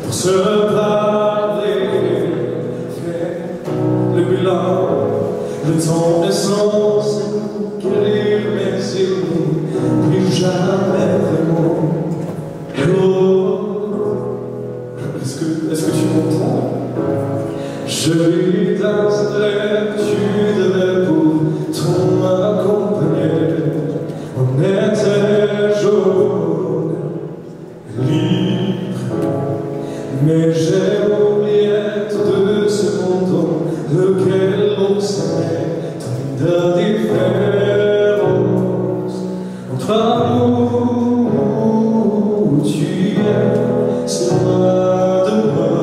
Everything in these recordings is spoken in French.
pour se parler, faire le bilan, le temps est sans guérir, mais il plus jamais vraiment. Est-ce que tu m'entends? Je vis dans cette laitude pour m'accompagner. On était jaune, libre, mais j'ai oublié tout de ce monde dans lequel on s'aimait. Tant de différences entre nous, où tu es, c'est loin de moi.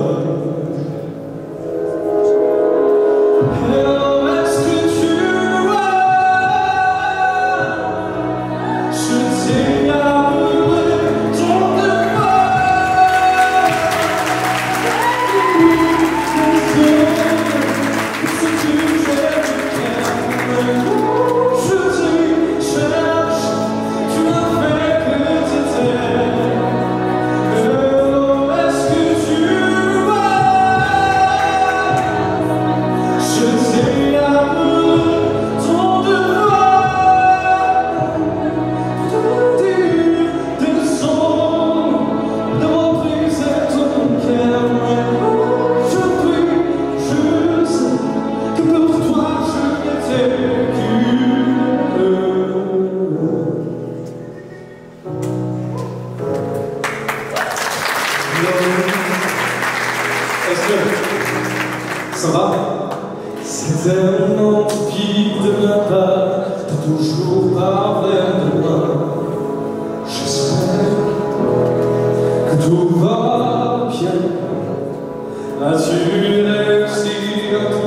Est-ce que ça va? C'est tellement vide de ma part, t'as toujours parlé de moi. J'espère que tout va bien. As-tu réussi à